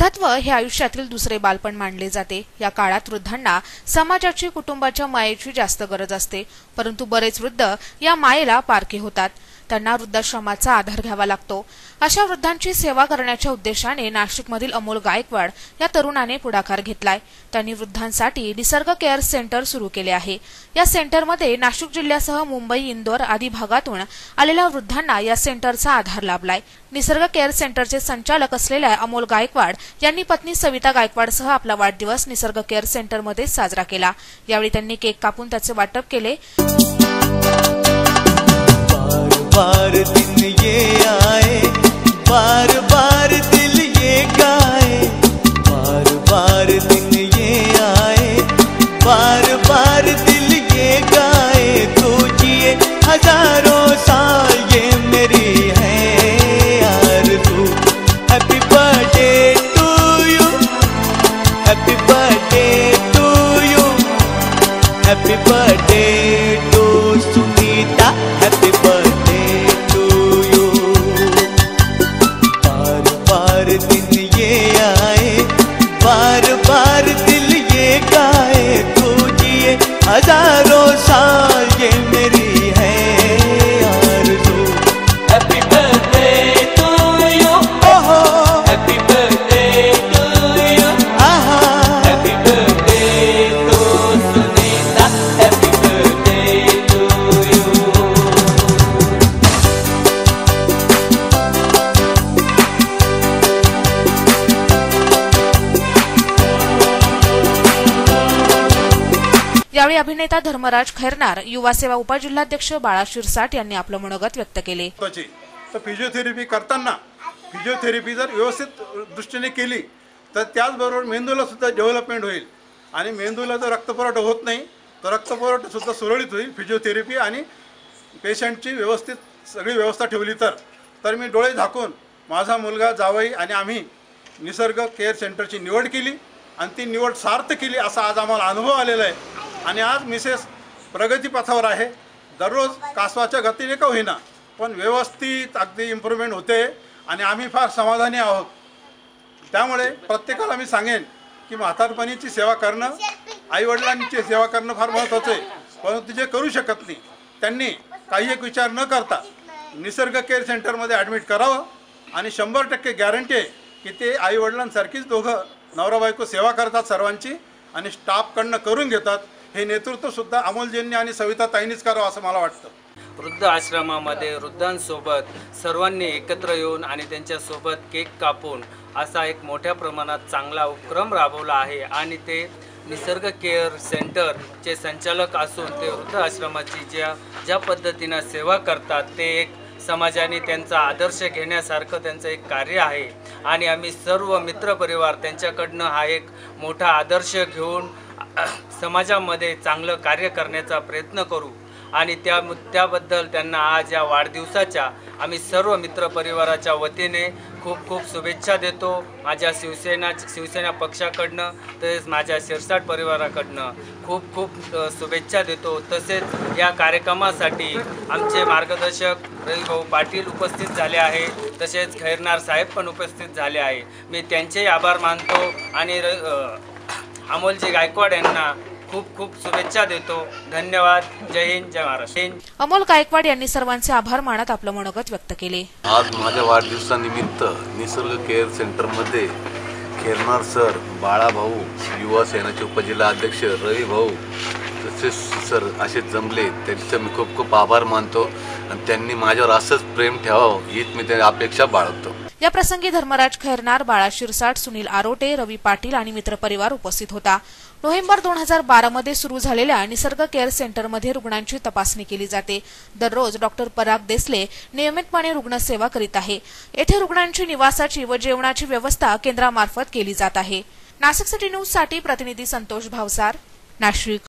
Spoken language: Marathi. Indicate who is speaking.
Speaker 1: वृद्धत्व हे आयुष्यातील दुसरे बालपण मानले जाते। या काळात वृद्धांना समाजाची, कुटुंबाच्या मायेची जास्त गरज असते, परंतु बरेच वृद्ध या मायेला पारखे होतात। त्यांना वृद्धाश्रमाचा आधार घ्यावा लागतो। अशा वृद्धांची सेवा करण्याच्या उद्देशाने नाशिकमधील अमोल गायकवाड या तरुणाने पुढाकार घेतलाय। त्यांनी वृद्धांसाठी निसर्ग केअर सेंटर सुरू केले आहे। या सेंटरमध्ये नाशिक जिल्ह्यासह मुंबई, इंदोर आदी भागातून आलेल्या वृद्धांना या सेंटरचा आधार लाभलाय। निसर्ग केअर सेंटरचे संचालक असलेल्या अमोल गायकवाड यांनी पत्नी सविता गायकवाडसह आपला वाढदिवस निसर्ग केअर सेंटरमध्ये साजरा केला। यावेळी त्यांनी केक कापून त्याचे वाटप केले।
Speaker 2: बार दिन ये आए, बार बार दिल ये गाए, बार बार दिन ये आए, बार बार दिल ये गाए। तो जिए हजारों साल ये मेरी है आरज़ू। Happy birthday to you, happy birthday to you, happy birthday to Sunita, happy birthday. दिन ये आए, बार बार दिल ये गाए। तो जिए हजारों साल ये मेरी है आरज़ू। हैप्पी बर्थडे टू यू, ओहो हैप्पी बर्थडे टू यू, आहा happy birthday to Sunita, happy birthday to you.
Speaker 1: यावेळी अभिनेता धर्मराज खैरनार, युवा सेवा उपजिल्हाध्यक्ष बाळा शिरसाट यांनी आपलं मनोगत व्यक्त केले।
Speaker 3: तर फिजिओथेरपी करताना फिजिओथेरपी जर व्यवस्थित दृष्टीने केली तर त्याचबरोबर मेंदूला सुद्धा डेव्हलपमेंट होईल आणि मेंदूला जर रक्तपुरवठा होत नाही तर रक्तपुरवठा सुद्धा सुरळीत होईल फिजिओथेरपी आणि पेशंटची व्यवस्थित सगळी व्यवस्था ठेवली तर मी डोळे झाकून माझा मुलगा, जावई आणि आम्ही निसर्ग केअर सेंटरची निवड केली आणि ती निवड सार्थ केली असा आज आम्हाला अनुभव आलेला आहे। आणि आज मिसेस प्रगतीपथावर आहे। दररोज कासवाच्या गतीने का होईना पण व्यवस्थित अगदी इम्प्रूव्हमेंट होते आणि आम्ही फार समाधानी आहोत। त्यामुळे प्रत्येकाला मी सांगेन की म्हातारपणीची सेवा करणं, आईवडिलांची सेवा करणं फार महत्त्वाचं आहे, परंतु जे करू शकत नाही त्यांनी काही एक विचार न करता निसर्ग केअर सेंटरमध्ये ॲडमिट करावं आणि 100% गॅरंटी आहे की ते आईवडिलांसारखीच दोघं नवरा बायको सेवा करतात सर्वांची आणि स्टाफकडनं करून घेतात। हे नेतृत्व सुद्धा अमोलजींनी आणि सविता ताईंनीच करावं असं मला वाटतं।
Speaker 4: वृद्ध आश्रमामध्ये वृद्धांसोबत सर्वांनी एकत्र येऊन आणि त्यांच्यासोबत केक कापून असा एक मोठ्या प्रमाणात चांगला उपक्रम राबवला आहे आणि ते निसर्ग केअर सेंटरचे संचालक असून ते वृद्ध आश्रमाची ज्या पद्धतीनं सेवा करतात ते एक समाजाने त्यांचा आदर्श घेण्यासारखं त्यांचं एक कार्य आहे आणि आम्ही सर्व मित्रपरिवार त्यांच्याकडनं हा एक मोठा आदर्श घेऊन समाजामध्ये चांगलं कार्य करण्याचा प्रयत्न करू आणि त्याबद्दल त्यांना आज या वाढदिवसाच्या आम्ही सर्व मित्रपरिवाराच्या वतीने खूप खूप शुभेच्छा देतो। माझ्या शिवसेना पक्षाकडनं तसेच माझ्या शिरसाट परिवाराकडनं खूप खूप शुभेच्छा देतो। तसेच या कार्यक्रमासाठी आमचे मार्गदर्शक रविभाऊ पाटील उपस्थित झाले आहे, तसेच खैरनार साहेब पण उपस्थित झाले आहे। मी त्यांचेही आभार मानतो आणि अमोलजी गायकवाड यांना खूप खूप शुभेच्छा देतो। धन्यवाद। जय हिंद, जय महाराष्ट्र।
Speaker 1: अमोल गायकवाड यांनी सर्वांचे आभार मानत आपलं मनोगत व्यक्त केले।
Speaker 5: आज माझ्या वाढदिवसानिमित्त निसर्ग केअर सेंटरमध्ये खैरनार सर, बाळा भाऊ, युवा सेनाचे उपजिल्हाध्यक्ष रवी भाऊ तसेच सर असे जमले, त्यांचं मी खूप खूप आभार मानतो आणि त्यांनी माझ्यावर असंच प्रेम ठेवावं हीच मी त्यांची अपेक्षा बाळगतो।
Speaker 1: या प्रसंगी धर्मराज खैरनार, बाळा शिरसाट, सुनील आरोटे, रवी पाटील आणि मित्रपरिवार उपस्थित होता। नोव्हेंबर 2012 मध्ये सुरू झालेल्या निसर्ग केअर सेंटरमध्ये रुग्णांची तपासणी केली जाते। दररोज डॉक्टर पराग देसले नियमितपणे रुग्णसेवा करीत आहे। येथे रुग्णांची निवासाची व जेवणाची व्यवस्था केंद्रामार्फत केली जात आहे। नाशिक सिटी न्यूज साठी प्रतिनिधी संतोष भावसार, नाशिक।